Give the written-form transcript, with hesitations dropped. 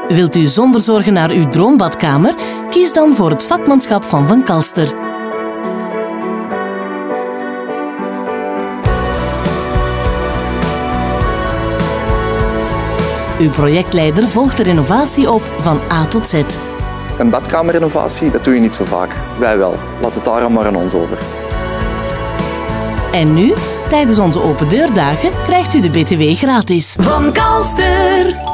Wilt u zonder zorgen naar uw droombadkamer? Kies dan voor het vakmanschap van Van Kalster. Uw projectleider volgt de renovatie op van A tot Z. Een badkamerrenovatie, dat doe je niet zo vaak. Wij wel. Laat het daar maar aan ons over. En nu, tijdens onze open deurdagen, krijgt u de BTW gratis. Van Kalster!